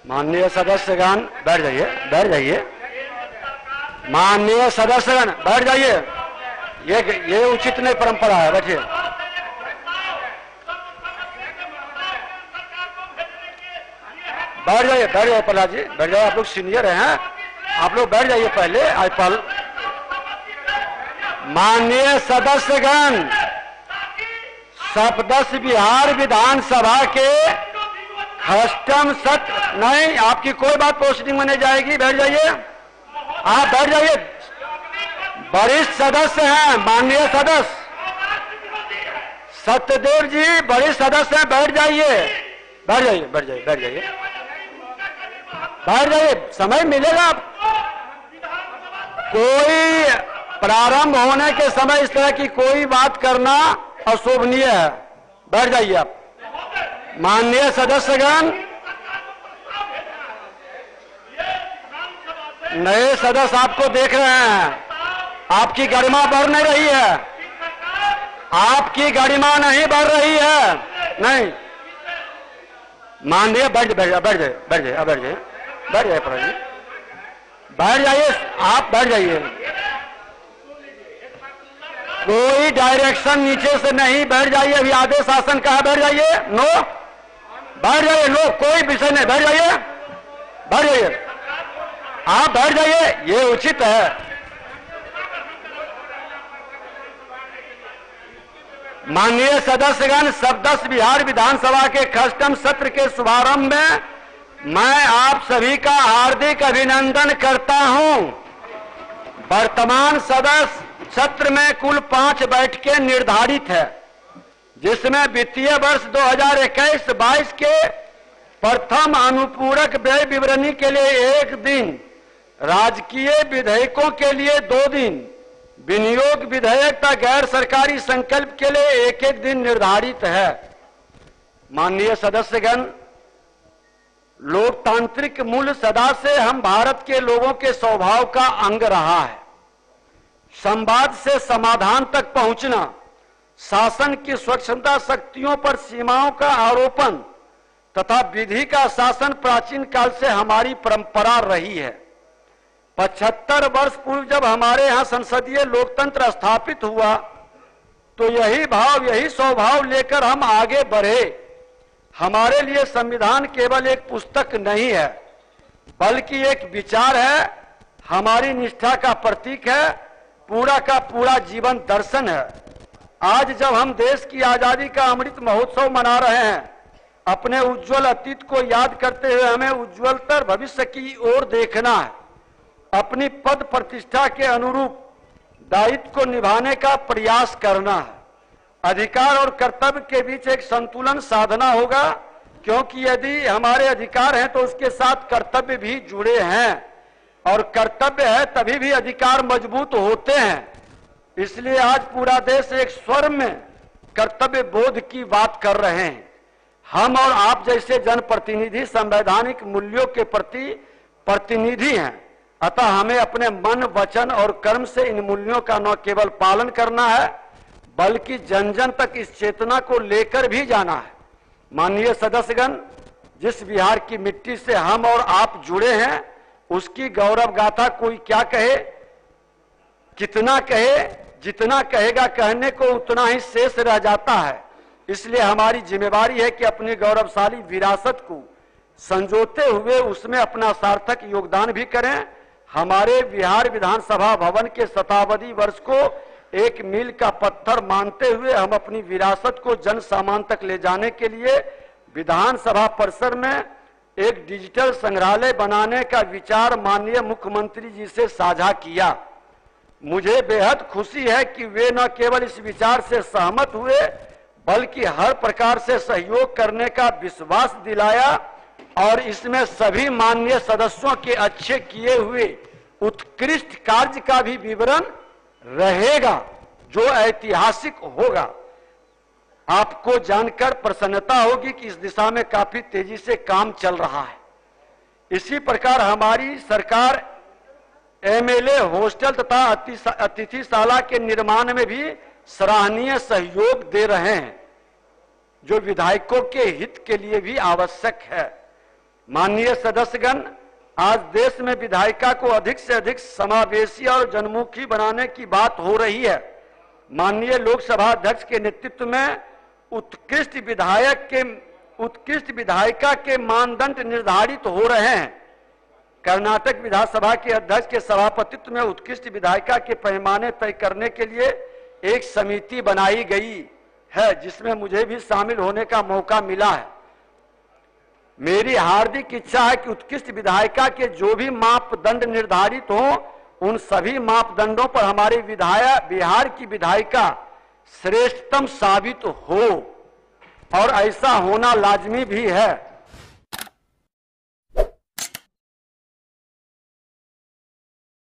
माननीय सदस्यगण बैठ जाइए, बैठ जाइए। माननीय सदस्यगण बैठ जाइए, ये उचित नहीं परंपरा है। बैठिए। बैठ जाइए, बैठ जाइए प्रहलाद जी, बैठ जाइए। आप लोग सीनियर हैं, आप लोग बैठ जाइए पहले। आईपल माननीय सदस्यगण, सप्तदश बिहार विधानसभा के अष्टम सत्र नहीं, आपकी कोई बात पोस्टिंग में नहीं जाएगी। बैठ जाइए, आप बैठ जाइए। वरिष्ठ सदस्य हैं माननीय सदस्य सत्यदेव जी, वरिष्ठ सदस्य हैं, बैठ जाइए, बैठ जाइए, बैठ जाइए, बैठ जाइए, बैठ जाइए। समय मिलेगा। कोई प्रारंभ होने के समय इस तरह की कोई बात करना अशोभनीय है। बैठ जाइए आप। माननीय सदस्यगण, नए सदस्य आपको देख रहे हैं, आपकी गरिमा बढ़ नहीं रही है, आपकी गरिमा नहीं बढ़ रही है। नहीं, माननीय बैठ जाइए, बैठ जाइए, बैठ जाइए, बैठ जाइए, बैठ जाइए प्रभु जी, बैठ जाइए, आप बैठ जाइए। कोई डायरेक्शन नीचे से नहीं, बैठ जाइए। अभी आदेश शासन का है, बैठ जाइए। नो, बैठ जाइए। नो, कोई विषय नहीं, बैठ जाइए, बैठ जाइए, आप बैठ जाइए, ये उचित है। माननीय सदस्यगण, सप्तदश बिहार विधानसभा के अष्टम सत्र के शुभारंभ में मैं आप सभी का हार्दिक अभिनंदन करता हूं। वर्तमान सदस्य सत्र में कुल 5 बैठकें निर्धारित है, जिसमें वित्तीय वर्ष 2021-22 के प्रथम अनुपूरक व्यय विवरणी के लिए 1 दिन, राजकीय विधेयकों के लिए 2 दिन, विनियोग विधेयक तथा गैर सरकारी संकल्प के लिए 1-1 दिन निर्धारित है। माननीय सदस्यगण, लोकतांत्रिक मूल्य सदा से हम भारत के लोगों के स्वभाव का अंग रहा है। संवाद से समाधान तक पहुंचना, शासन की स्वच्छंदा शक्तियों पर सीमाओं का आरोपण तथा विधि का शासन प्राचीन काल से हमारी परंपरा रही है। 75 वर्ष पूर्व जब हमारे यहाँ संसदीय लोकतंत्र स्थापित हुआ, तो यही भाव, यही स्वभाव लेकर हम आगे बढ़े। हमारे लिए संविधान केवल एक पुस्तक नहीं है, बल्कि एक विचार है, हमारी निष्ठा का प्रतीक है, पूरा का पूरा जीवन दर्शन है। आज जब हम देश की आजादी का अमृत महोत्सव मना रहे हैं, अपने उज्जवल अतीत को याद करते हुए हमें उज्जवलतर भविष्य की ओर देखना है। अपनी पद प्रतिष्ठा के अनुरूप दायित्व को निभाने का प्रयास करना है। अधिकार और कर्तव्य के बीच एक संतुलन साधना होगा, क्योंकि यदि हमारे अधिकार हैं तो उसके साथ कर्तव्य भी जुड़े हैं, और कर्तव्य है तभी भी अधिकार मजबूत होते हैं। इसलिए आज पूरा देश एक स्वर में कर्तव्य बोध की बात कर रहे हैं। हम और आप जैसे जनप्रतिनिधि संवैधानिक मूल्यों के प्रति प्रतिनिधि हैं, अतः हमें अपने मन, वचन और कर्म से इन मूल्यों का न केवल पालन करना है, बल्कि जन जन तक इस चेतना को लेकर भी जाना है। माननीय सदस्यगण, जिस बिहार की मिट्टी से हम और आप जुड़े हैं, उसकी गौरव गाथा कोई क्या कहे, कितना कहे, जितना कहेगा कहने को उतना ही शेष रह जाता है। इसलिए हमारी जिम्मेवारी है कि अपनी गौरवशाली विरासत को संजोते हुए उसमें अपना सार्थक योगदान भी करें। हमारे बिहार विधानसभा भवन के शताब्दी वर्ष को एक मील का पत्थर मानते हुए हम अपनी विरासत को जन सामान्य तक ले जाने के लिए विधानसभा परिसर में एक डिजिटल संग्रहालय बनाने का विचार माननीय मुख्यमंत्री जी से साझा किया। मुझे बेहद खुशी है कि वे न केवल इस विचार से सहमत हुए, बल्कि हर प्रकार से सहयोग करने का विश्वास दिलाया, और इसमें सभी माननीय सदस्यों के अच्छे किए हुए उत्कृष्ट कार्य का भी विवरण रहेगा, जो ऐतिहासिक होगा। आपको जानकर प्रसन्नता होगी कि इस दिशा में काफी तेजी से काम चल रहा है। इसी प्रकार हमारी सरकार एमएलए हॉस्टल तथा अतिथिशाला के निर्माण में भी सराहनीय सहयोग दे रहे हैं, जो विधायकों के हित के लिए भी आवश्यक है। माननीय सदस्यगण, आज देश में विधायिका को अधिक से अधिक समावेशी और जनमुखी बनाने की बात हो रही है। माननीय लोकसभा अध्यक्ष के नेतृत्व में उत्कृष्ट विधायिका के मानदंड निर्धारित हो रहे हैं। कर्नाटक विधानसभा के अध्यक्ष के सभापतित्व में उत्कृष्ट विधायिका के पैमाने तय करने के लिए एक समिति बनाई गई है, जिसमें मुझे भी शामिल होने का मौका मिला है। मेरी हार्दिक इच्छा है कि उत्कृष्ट विधायिका के जो भी मापदंड निर्धारित हों, उन सभी मापदंडों पर हमारे बिहार की विधायिका श्रेष्ठतम साबित हो, और ऐसा होना लाजमी भी है।